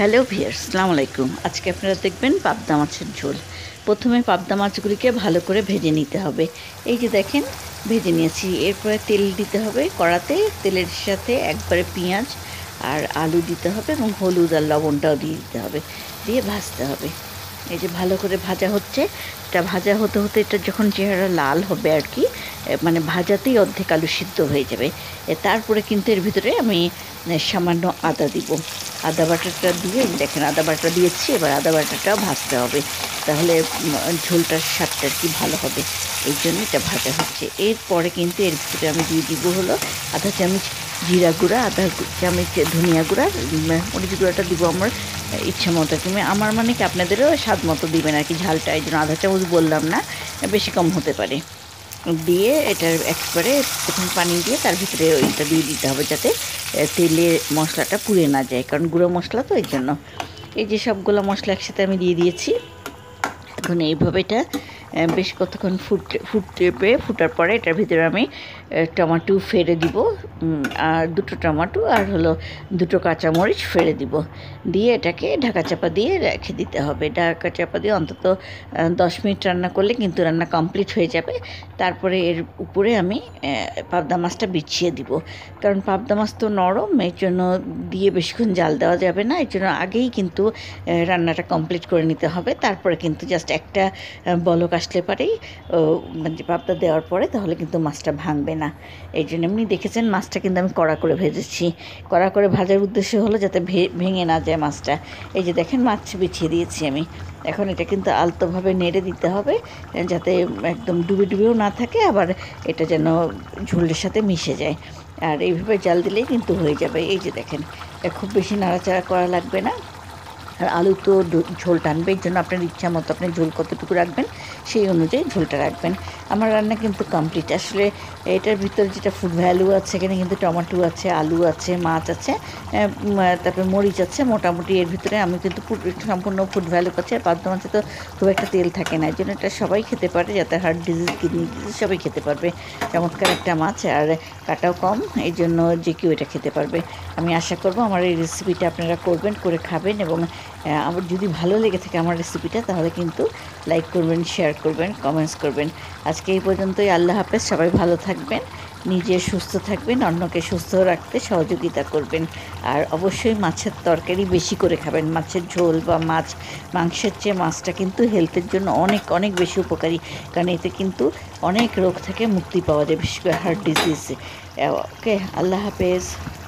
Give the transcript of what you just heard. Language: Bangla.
হ্যালো ভিউয়ার্স, আসসালামু আলাইকুম। আজকে আপনারা দেখবেন পাবদা মাছের ঝোল। প্রথমে পাবদা মাছগুলিকে ভালো করে ভেজে নিতে হবে। এই যে দেখেন, ভেজে নিয়েছি। এরপরে তেল দিতে হবে কড়াতে। তেলের সাথে একবারে পেঁয়াজ আর আলু দিতে হবে এবং হলুদ আর লবণটাও দিয়ে দিতে হবে, দিয়ে ভাজতে হবে। এই যে ভালো করে ভাজা হচ্ছে। এটা ভাজা হতে হতে এটা যখন চেহারা লাল হবে আর কি, মানে ভাজাতেই অর্ধেক আলু সিদ্ধ হয়ে যাবে। তারপরে কিন্তু এর ভিতরে আমি সামান্য আদা দিব। আদা বাটাটা দিয়ে দেখেন, আদা বাটা দিয়েছি। এবার আদা বাটাটাও ভাজতে হবে, তাহলে ঝোলটার স্বাদটা আর কি ভালো হবে। এই জন্য এটা ভাজা হচ্ছে। এরপরে কিন্তু এর ভিতরে আমি দিয়ে দিব হলো আধা চামচ জিরা গুঁড়া, আধা চামচ ধনিয়া গুঁড়া, মরিচ গুঁড়াটা দিব আমার ইচ্ছা মতো। তুমি আমার মানে কি আপনাদেরও স্বাদ মতো দিবেন আর কি ঝালটা। এই জন্য আধা চামচ বললাম না, বেশি কম হতে পারে। দিয়ে এটার একবারে প্রথম পানি দিয়ে তার ভিতরে ওইটা দিয়ে দিতে হবে, যাতে তেলে মশলাটা পুড়ে না যায়, কারণ গুঁড়ো মশলা তো। এই জন্য এই যে সবগুলো মশলা একসাথে আমি দিয়ে দিয়েছি। এখন এইভাবে এটা বেশ কতক্ষণ ফুটার পরে এটার ভিতরে আমি টমেটো ফেড়ে দিব, আর দুটো টমেটো আর হলো দুটো কাঁচামরিচ ফেড়ে দিব। দিয়ে এটাকে ঢাকা চাপা দিয়ে রেখে দিতে হবে। ঢাকা চাপা দিয়ে অন্তত 10 মিনিট রান্না করলে কিন্তু রান্না কমপ্লিট হয়ে যাবে। তারপরে এর উপরে আমি পাবদা মাছটা বিছিয়ে দিব, কারণ পাবদা মাছ তো নরম, এর জন্য দিয়ে বেশিক্ষণ জাল দেওয়া যাবে না। এর জন্য আগেই কিন্তু রান্নাটা কমপ্লিট করে নিতে হবে। তারপরে কিন্তু জাস্ট একটা বলক আসলে পারেই মানে পাবদা দেওয়ার পরে, তাহলে কিন্তু মাছটা ভাঙবে না। এই জন্য এমনি দেখেছেন মাছটা কিন্তু আমি কড়া করে ভেজেছি। কড়া করে ভাজার উদ্দেশ্য হলো যাতে ভেঙে না যায় মাছটা। এই যে দেখেন, মাছ বিছিয়ে দিয়েছি আমি। এখন এটা কিন্তু আলতোভাবে নেড়ে দিতে হবে, যাতে একদম ডুবে ডুবেও না থাকে, আবার এটা যেন ঝোলের সাথে মিশে যায়। আর এইভাবে জাল দিলেই কিন্তু হয়ে যাবে। এই যে দেখেন, খুব বেশি নাড়াচাড়া করা লাগবে না। আর আলু তো ঝোল টানবে, এর জন্য আপনার ইচ্ছা মতো আপনি ঝোল কতটুকু রাখবেন সেই অনুযায়ী ঝোলটা রাখবেন। আমার রান্না কিন্তু কমপ্লিট। আসলে এটার ভিতরে যেটা ফুড ভ্যালু আছে, এখানে কিন্তু টমেটো আছে, আলু আছে, মাছ আছে, তারপরে মরিচ আছে। মোটামুটি এর ভিতরে আমি কিন্তু সম্পূর্ণ ফুড ভ্যালু পাচ্ছি। আর পাবদা মাছে তো খুব একটা তেল থাকে না, এই জন্য এটা সবাই খেতে পারে, যাতে হার্ট ডিজিজ, কিডনি ডিজিজ সবাই খেতে পারবে। চমৎকার একটা মাছ, আর কাটাও কম, এই জন্য যে কেউ এটা খেতে পারবে। আমি আশা করব আমার এই রেসিপিটা আপনারা করবেন, করে খাবেন। এবং আমার যদি ভালো লেগে থাকে আমার রেসিপিটা, তাহলে কিন্তু লাইক করবেন, শেয়ার করবেন, কমেন্টস করবেন। আজকে এই পর্যন্তই। আল্লাহ হাফেজ। সবাই ভালো থাকবেন, নিজে সুস্থ থাকবেন, অন্যকে সুস্থ রাখতে সহযোগিতা করবেন। আর অবশ্যই মাছের তরকারি বেশি করে খাবেন। মাছের ঝোল বা মাংসের চেয়ে মাছটা কিন্তু হেলথের জন্য অনেক অনেক বেশি উপকারী, কারণ এতে কিন্তু অনেক রোগ থেকে মুক্তি পাওয়া যায়, বিশেষ করে হার্ট ডিজিজ। ওকে, আল্লাহ হাফেজ।